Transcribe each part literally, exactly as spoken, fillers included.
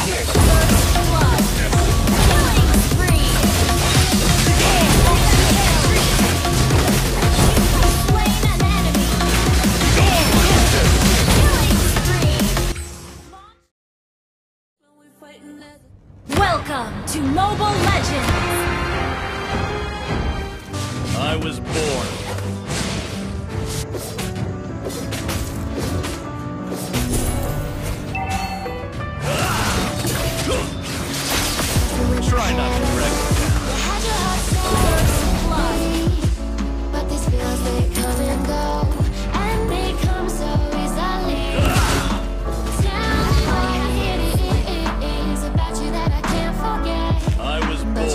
Welcome to Mobile Legends! I was born. Try not to wreck it. Had your heart so blood, but these feels they come and go, and they come so easily. Tell me what it is about you that I can't forget. I was born.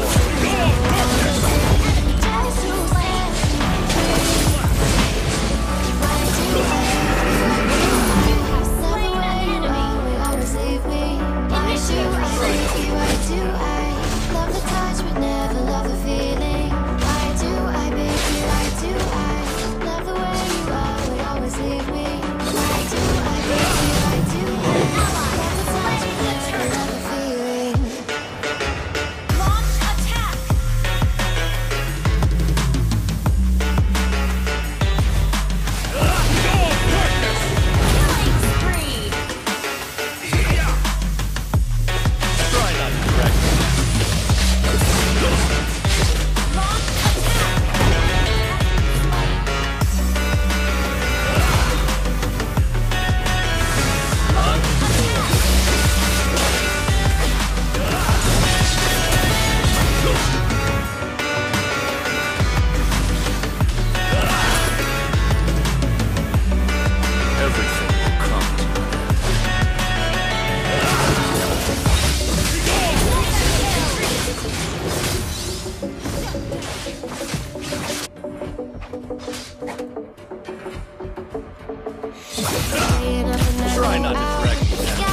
Try not to wreck it.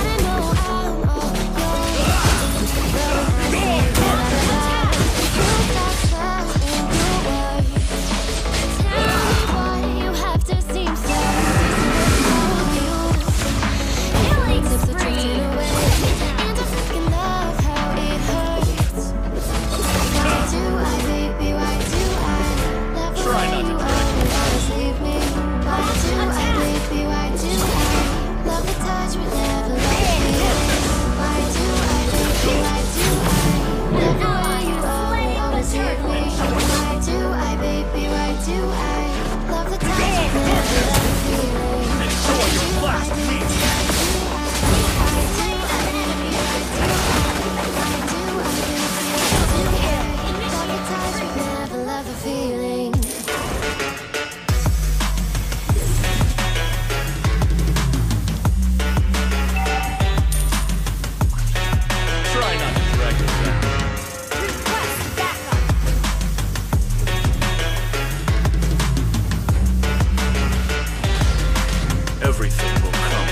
Everything will come to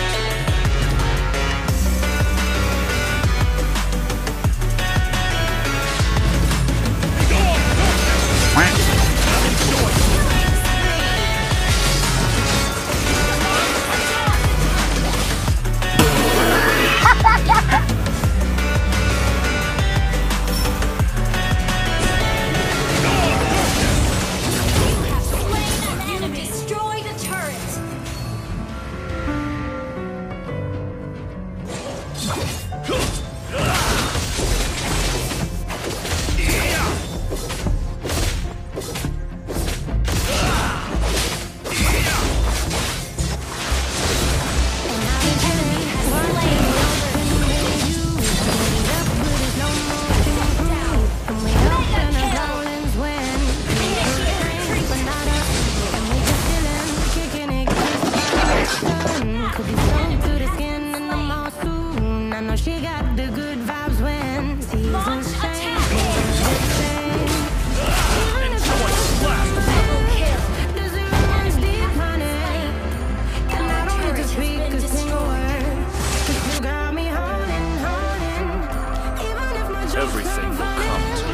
everything will come to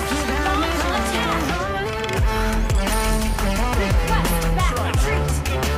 Retreat!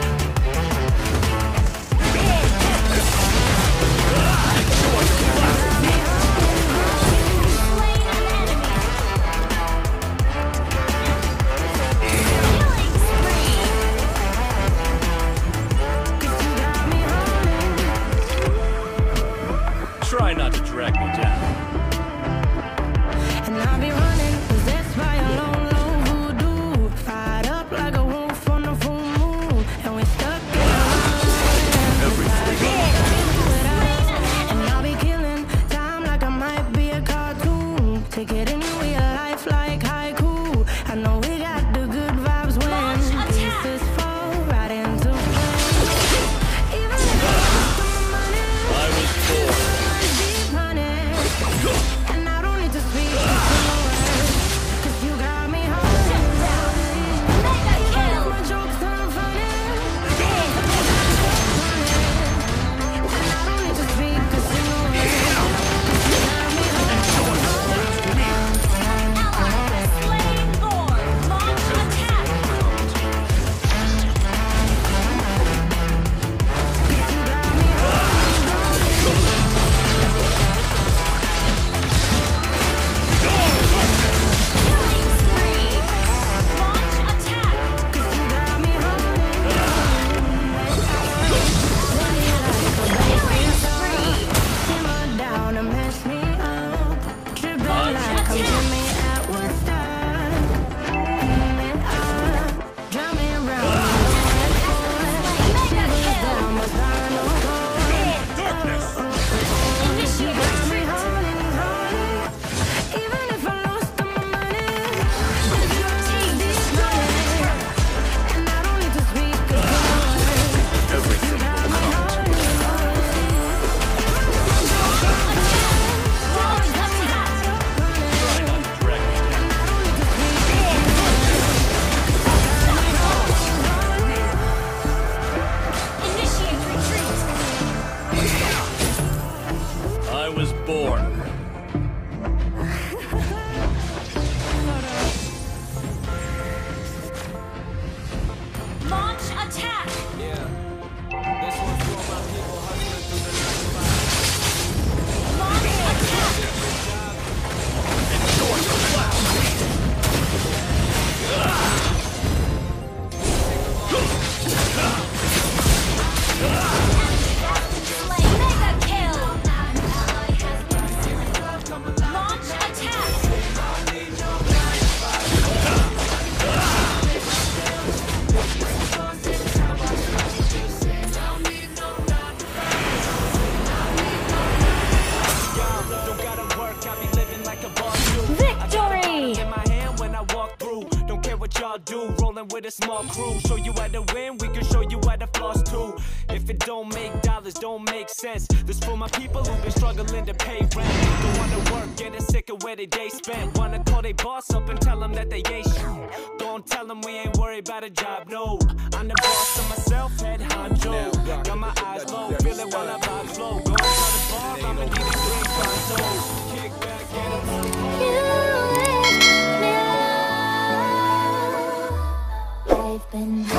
y'all do. Rolling with a small crew. Show you how to win, we can show you how to floss too. If it don't make dollars, don't make sense. This for my people who've been struggling to pay rent. Don't wanna work, getting sick of where they day spent. Wanna call they boss up and tell them that they ain't shit. Don't tell them we ain't worried about a job, no. I'm the boss of myself, head honcho. Got my eyes low, feel it while I vibe slow. Going to the bar, I'ma need a drink pronto. Kick back, get up on the floor. You lift me up. I've been